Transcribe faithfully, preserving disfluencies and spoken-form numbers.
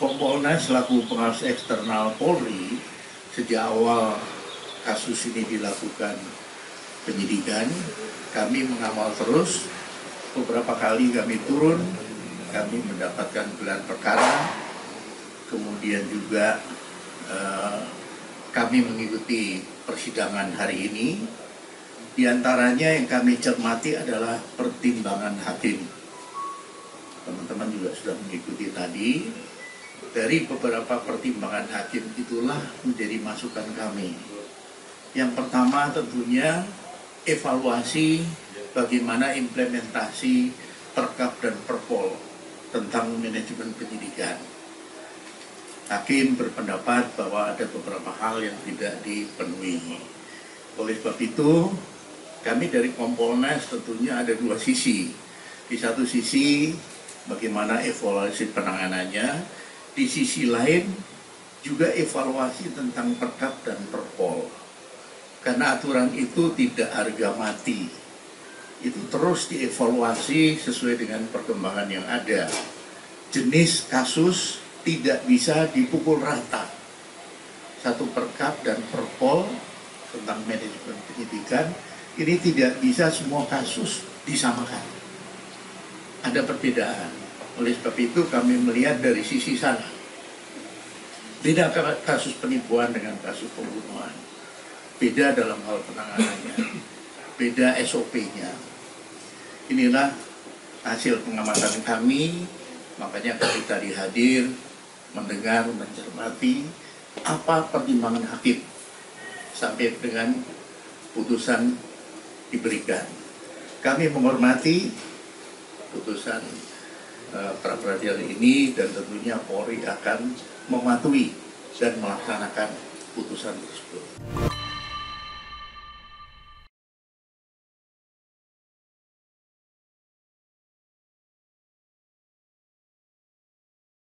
Kompolnas selaku pengawas eksternal Polri, sejak awal kasus ini dilakukan penyidikan, kami mengawal terus. Beberapa kali kami turun, kami mendapatkan gelar perkara, kemudian juga eh, kami mengikuti persidangan hari ini. Di antaranya yang kami cermati adalah pertimbangan hakim. Teman-teman juga sudah mengikuti tadi. Dari beberapa pertimbangan hakim itulah menjadi masukan kami. Yang pertama tentunya evaluasi bagaimana implementasi Perkap dan Perpol tentang manajemen penyidikan. Hakim berpendapat bahwa ada beberapa hal yang tidak dipenuhi. Oleh sebab itu, kami dari Kompolnas tentunya ada dua sisi. Di satu sisi bagaimana evaluasi penanganannya, di sisi lain juga evaluasi tentang Perkap dan Perpol. Karena aturan itu tidak harga mati. Itu terus dievaluasi sesuai dengan perkembangan yang ada. Jenis kasus tidak bisa dipukul rata. Satu Perkap dan Perpol tentang manajemen penyidikan, ini tidak bisa semua kasus disamakan. Ada perbedaan. Oleh sebab itu kami melihat dari sisi sana. Beda kasus penipuan dengan kasus pembunuhan. Beda dalam hal penanganannya. Beda S O P-nya. Inilah hasil pengamatan kami. Makanya kami tadi hadir, mendengar, mencermati apa pertimbangan hakim sampai dengan putusan diberikan. Kami menghormati putusan pra peradilan ini dan tentunya Polri akan mematuhi dan melaksanakan putusan tersebut.